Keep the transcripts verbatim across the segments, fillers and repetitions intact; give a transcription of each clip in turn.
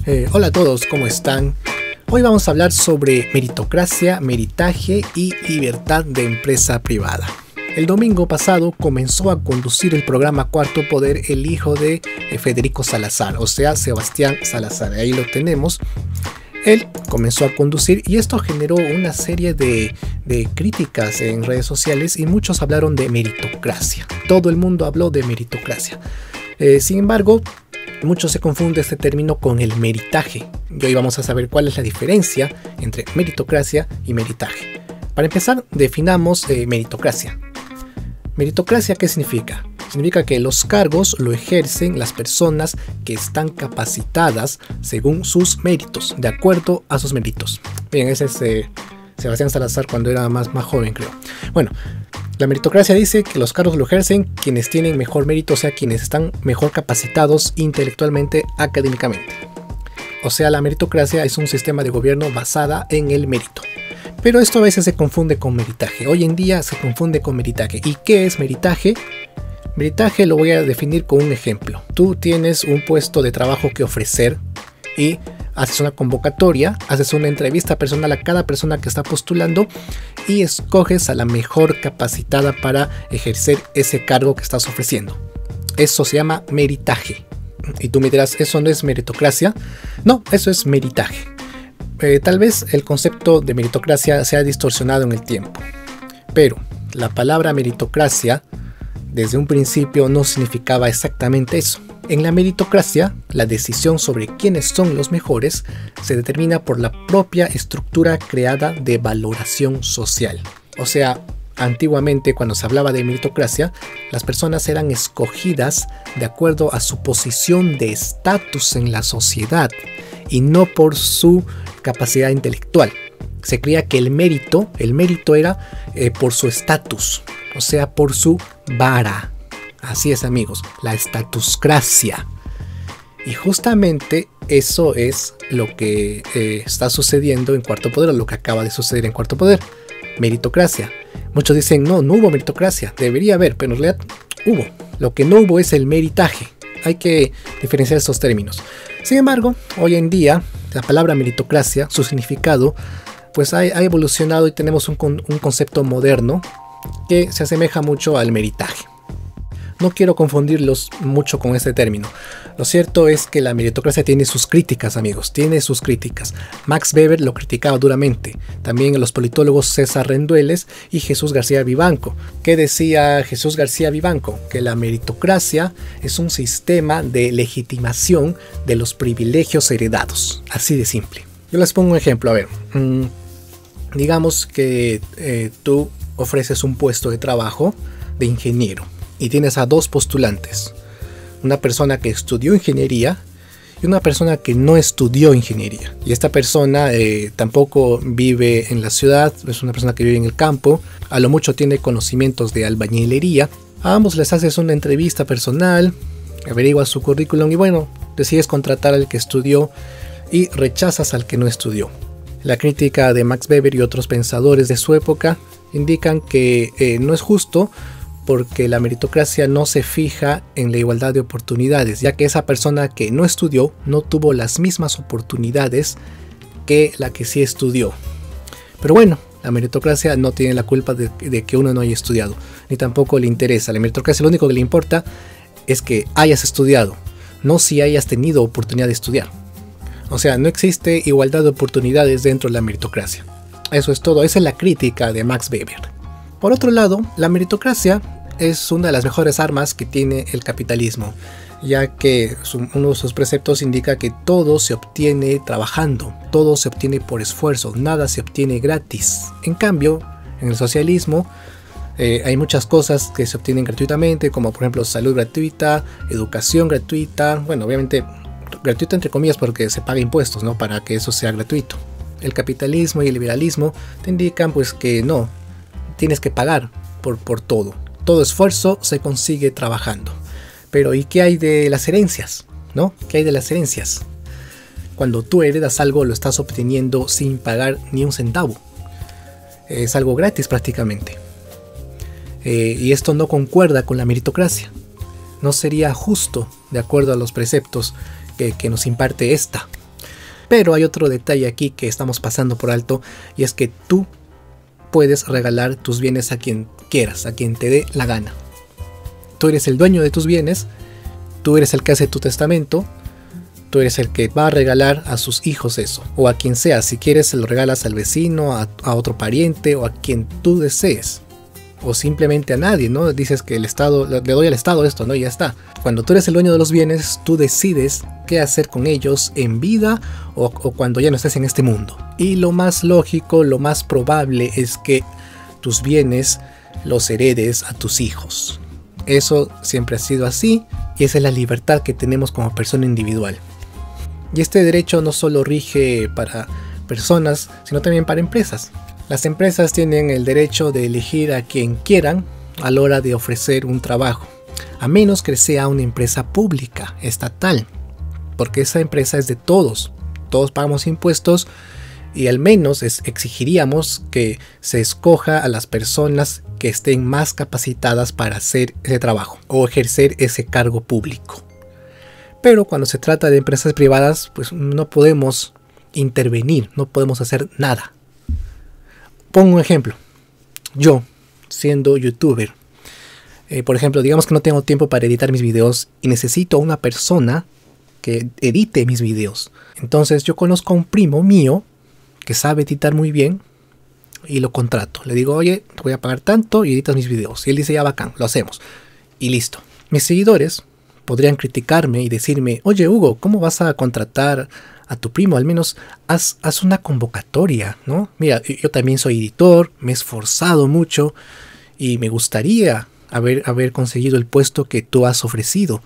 Eh, hola a todos, ¿cómo están? Hoy vamos a hablar sobre meritocracia, meritaje y libertad de empresa privada. El domingo pasado comenzó a conducir el programa Cuarto Poder el hijo de Federico Salazar, o sea, Sebastián Salazar. Ahí lo tenemos. Él comenzó a conducir y esto generó una serie de, de críticas en redes sociales y muchos hablaron de meritocracia. Todo el mundo habló de meritocracia. Eh, sin embargo, mucho se confunde este término con el meritaje. Y hoy vamos a saber cuál es la diferencia entre meritocracia y meritaje. Para empezar, definamos eh, meritocracia. Meritocracia, ¿qué significa? Significa que los cargos lo ejercen las personas que están capacitadas según sus méritos, de acuerdo a sus méritos. Bien, ese es eh, Sebastián Salazar cuando era más, más joven, creo. Bueno, la meritocracia dice que los cargos lo ejercen quienes tienen mejor mérito, o sea, quienes están mejor capacitados intelectualmente, académicamente. O sea, la meritocracia es un sistema de gobierno basada en el mérito. Pero esto a veces se confunde con meritaje. Hoy en día se confunde con meritaje. ¿Y qué es meritaje? Meritaje lo voy a definir con un ejemplo. Tú tienes un puesto de trabajo que ofrecer y haces una convocatoria, haces una entrevista personal a cada persona que está postulando y escoges a la mejor capacitada para ejercer ese cargo que estás ofreciendo. Eso se llama meritaje. Y tú me dirás, ¿eso no es meritocracia? No, eso es meritaje. Eh, tal vez el concepto de meritocracia se ha distorsionado en el tiempo, pero la palabra meritocracia desde un principio no significaba exactamente eso. En la meritocracia, la decisión sobre quiénes son los mejores se determina por la propia estructura creada de valoración social. O sea, antiguamente cuando se hablaba de meritocracia, las personas eran escogidas de acuerdo a su posición de estatus en la sociedad y no por su capacidad intelectual. Se creía que el mérito, el mérito era eh, por su estatus, o sea, por su vara. Así es, amigos, la estatuscracia. Y justamente eso es lo que eh, está sucediendo en Cuarto Poder, o lo que acaba de suceder en Cuarto Poder. Meritocracia. Muchos dicen, no, no hubo meritocracia. Debería haber, pero en realidad hubo. Lo que no hubo es el meritaje. Hay que diferenciar estos términos. Sin embargo, hoy en día, la palabra meritocracia, su significado, pues ha, ha evolucionado y tenemos un, un concepto moderno que se asemeja mucho al meritaje. No quiero confundirlos mucho con este término. Lo cierto es que la meritocracia tiene sus críticas, amigos, tiene sus críticas. Max Weber lo criticaba duramente. También los politólogos César Rendueles y Jesús García Vivanco. ¿Qué decía Jesús García Vivanco? Que la meritocracia es un sistema de legitimación de los privilegios heredados. Así de simple. Yo les pongo un ejemplo, a ver. Mmm, digamos que eh, tú ofreces un puesto de trabajo de ingeniero. Y tienes a dos postulantes, una persona que estudió ingeniería y una persona que no estudió ingeniería. Y esta persona eh, tampoco vive en la ciudad, es una persona que vive en el campo, a lo mucho tiene conocimientos de albañilería. A ambos les haces una entrevista personal, averiguas su currículum y bueno, decides contratar al que estudió y rechazas al que no estudió. La crítica de Max Weber y otros pensadores de su época indican que eh, no es justo, porque la meritocracia no se fija en la igualdad de oportunidades, ya que esa persona que no estudió no tuvo las mismas oportunidades que la que sí estudió. Pero bueno, la meritocracia no tiene la culpa de, de que uno no haya estudiado, ni tampoco le interesa. La meritocracia lo único que le importa es que hayas estudiado, no si hayas tenido oportunidad de estudiar. O sea, no existe igualdad de oportunidades dentro de la meritocracia. Eso es todo, esa es la crítica de Max Weber. Por otro lado, la meritocracia es una de las mejores armas que tiene el capitalismo, ya que su, uno de sus preceptos indica que todo se obtiene trabajando, todo se obtiene por esfuerzo, nada se obtiene gratis. En cambio, en el socialismo eh, hay muchas cosas que se obtienen gratuitamente, como por ejemplo salud gratuita, educación gratuita, bueno, obviamente gratuita entre comillas porque se paga impuestos, ¿no? Para que eso sea gratuito. El capitalismo y el liberalismo te indican pues que no, tienes que pagar por, por todo. Todo esfuerzo se consigue trabajando. Pero ¿y qué hay de las herencias? ¿No? ¿Qué hay de las herencias? Cuando tú heredas algo lo estás obteniendo sin pagar ni un centavo. Es algo gratis prácticamente. Eh, y esto no concuerda con la meritocracia. No sería justo de acuerdo a los preceptos que, que nos imparte esta. Pero hay otro detalle aquí que estamos pasando por alto, y es que tú puedes regalar tus bienes a quien quieras, a quien te dé la gana. Tú eres el dueño de tus bienes, tú eres el que hace tu testamento, tú eres el que va a regalar a sus hijos eso, o a quien sea. Si quieres se lo regalas al vecino, a, a otro pariente o a quien tú desees, o simplemente a nadie, ¿no? Dices que el Estado, le doy al Estado esto, ¿no? Y ya está. Cuando tú eres el dueño de los bienes, tú decides qué hacer con ellos en vida o, o cuando ya no estés en este mundo. Y lo más lógico, lo más probable es que tus bienes los heredes a tus hijos. Eso siempre ha sido así, y esa es la libertad que tenemos como persona individual. Y este derecho no solo rige para personas, sino también para empresas. Las empresas tienen el derecho de elegir a quien quieran a la hora de ofrecer un trabajo, a menos que sea una empresa pública, estatal, porque esa empresa es de todos. Todos pagamos impuestos y al menos es, exigiríamos que se escoja a las personas que estén más capacitadas para hacer ese trabajo o ejercer ese cargo público. Pero cuando se trata de empresas privadas, pues no podemos intervenir, no podemos hacer nada. Pongo un ejemplo. Yo, siendo youtuber, eh, por ejemplo, digamos que no tengo tiempo para editar mis videos y necesito una persona que edite mis videos. Entonces yo conozco a un primo mío que sabe editar muy bien y lo contrato. Le digo, oye, te voy a pagar tanto y editas mis videos. Y él dice, ya bacán, lo hacemos. Y listo. Mis seguidores podrían criticarme y decirme, oye Hugo, ¿cómo vas a contratar a tu primo? Al menos haz, haz una convocatoria, ¿no? Mira, yo también soy editor, me he esforzado mucho y me gustaría haber, haber conseguido el puesto que tú has ofrecido.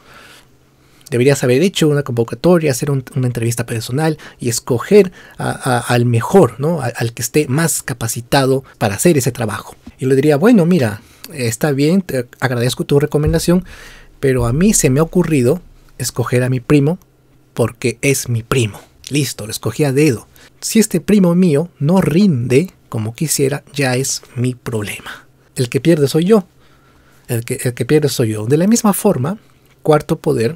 Deberías haber hecho una convocatoria, hacer un, una entrevista personal y escoger a, a, al mejor, ¿no? A, al que esté más capacitado para hacer ese trabajo. Y le diría, bueno, mira, está bien, te agradezco tu recomendación, pero a mí se me ha ocurrido escoger a mi primo porque es mi primo. Listo, lo escogí a dedo. Si este primo mío no rinde como quisiera, ya es mi problema. El que pierde soy yo. El que, el que pierde soy yo. De la misma forma, Cuarto Poder,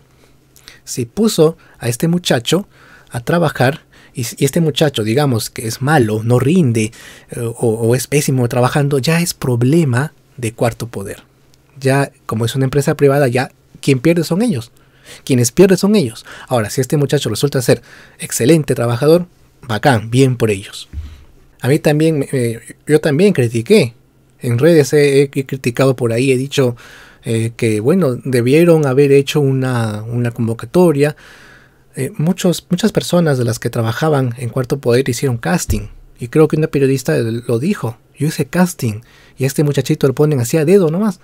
si puso a este muchacho a trabajar, y, y este muchacho, digamos que es malo, no rinde, eh, o, o es pésimo trabajando, ya es problema de Cuarto Poder. Ya, como es una empresa privada, ya quien pierde son ellos. Quienes pierden son ellos. Ahora, si este muchacho resulta ser excelente trabajador, bacán, bien por ellos. A mí también, eh, yo también critiqué. En redes he, he criticado por ahí, he dicho eh, que, bueno, debieron haber hecho una, una convocatoria. Eh, muchos, muchas personas de las que trabajaban en Cuarto Poder hicieron casting. Y creo que una periodista lo dijo. Yo hice casting y a este muchachito lo ponen así a dedo nomás.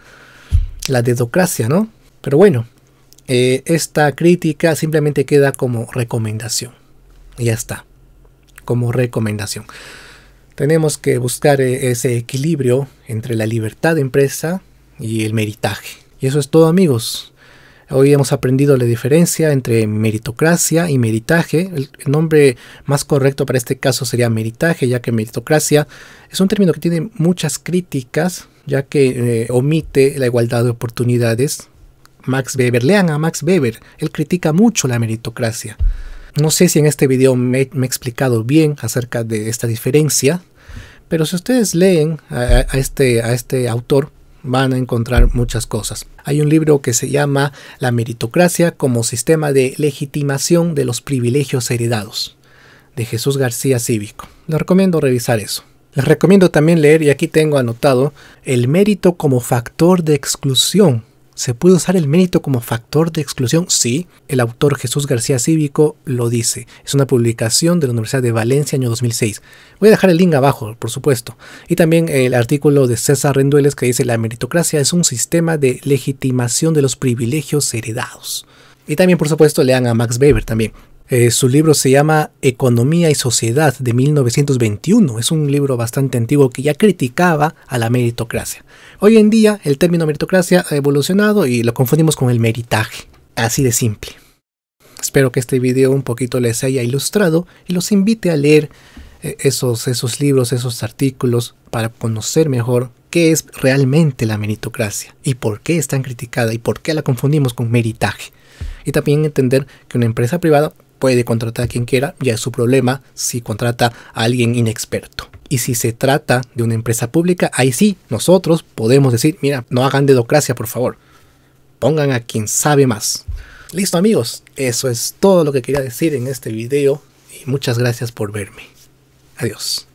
La dedocracia, ¿no? Pero bueno, eh, esta crítica simplemente queda como recomendación. Y ya está. Como recomendación. Tenemos que buscar eh, ese equilibrio entre la libertad de empresa y el meritaje. Y eso es todo, amigos. Hoy hemos aprendido la diferencia entre meritocracia y meritaje. El, el nombre más correcto para este caso sería meritaje, ya que meritocracia es un término que tiene muchas críticas, ya que eh, omite la igualdad de oportunidades. Max Weber, lean a Max Weber, él critica mucho la meritocracia. No sé si en este video me, me he explicado bien acerca de esta diferencia, pero si ustedes leen a, a, este, a este autor, van a encontrar muchas cosas. Hay un libro que se llama La meritocracia como sistema de legitimación de los privilegios heredados, de Jesús García Cívico. Les recomiendo revisar eso. Les recomiendo también leer, y aquí tengo anotado, El mérito como factor de exclusión. ¿Se puede usar el mérito como factor de exclusión? Sí, el autor Jesús García Cívico lo dice. Es una publicación de la Universidad de Valencia, año dos mil seis. Voy a dejar el link abajo, por supuesto. Y también el artículo de César Rendueles que dice: la meritocracia es un sistema de legitimación de los privilegios heredados. Y también, por supuesto, lean a Max Weber también. Eh, su libro se llama Economía y Sociedad, de mil novecientos veintiuno. Es un libro bastante antiguo que ya criticaba a la meritocracia. Hoy en día el término meritocracia ha evolucionado y lo confundimos con el meritaje. Así de simple. Espero que este video un poquito les haya ilustrado y los invite a leer eh, esos, esos libros, esos artículos para conocer mejor qué es realmente la meritocracia y por qué es tan criticada y por qué la confundimos con meritaje. Y también entender que una empresa privada puede contratar a quien quiera, ya es su problema si contrata a alguien inexperto. Y si se trata de una empresa pública, ahí sí, nosotros podemos decir, mira, no hagan dedocracia, por favor. Pongan a quien sabe más. Listo, amigos, eso es todo lo que quería decir en este video y muchas gracias por verme. Adiós.